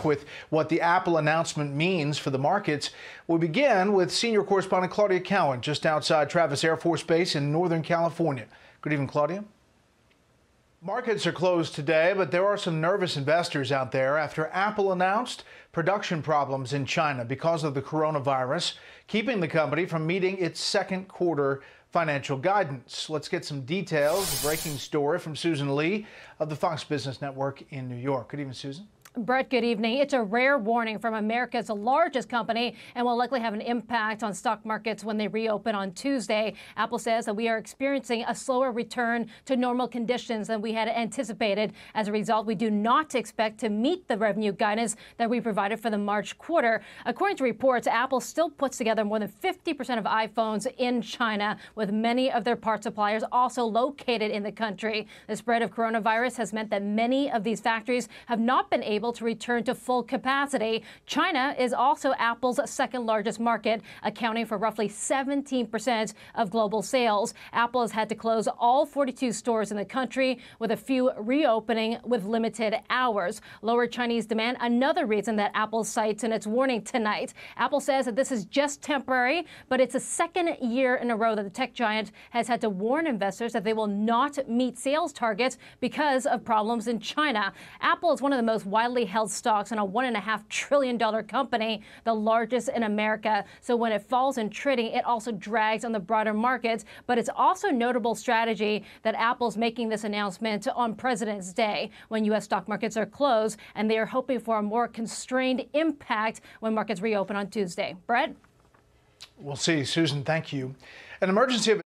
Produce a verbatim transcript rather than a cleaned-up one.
look with what the Apple announcement means for the markets. We begin with senior correspondent Claudia Cowan, just outside Travis Air Force Base in Northern California. Good evening, Claudia. Markets are closed today, but there are some nervous investors out there after Apple announced production problems in China because of the coronavirus, keeping the company from meeting its second quarter financial guidance. Let's get some details. A breaking story from Susan Lee of the Fox Business Network in New York. Good evening, Susan. Brett, good evening. It's a rare warning from America's largest company and will likely have an impact on stock markets when they reopen on Tuesday. Apple says that we are experiencing a slower return to normal conditions than we had anticipated. As a result, we do not expect to meet the revenue guidance that we provided for the March quarter. According to reports, Apple still puts together more than fifty percent of iPhones in China, with many of their part suppliers also located in the country. The spread of coronavirus has meant that many of these factories have not been able to return to full capacity. China is also Apple's second largest market, accounting for roughly seventeen percent of global sales. Apple has had to close all forty-two stores in the country, with a few reopening with limited hours. Lower Chinese demand, another reason that Apple cites in its warning tonight. Apple says that this is just temporary, but it's the second year in a row that the tech giant has had to warn investors that they will not meet sales targets because of problems in China. Apple is one of the most widely held stocks in a one and a half trillion dollar company, the largest in America. So when it falls in trading, it also drags on the broader markets. But it's also notable strategy that Apple's making this announcement on President's Day, when U S stock markets are closed, and they are hoping for a more constrained impact when markets reopen on Tuesday. Brett? We'll see. Susan, thank you. An emergency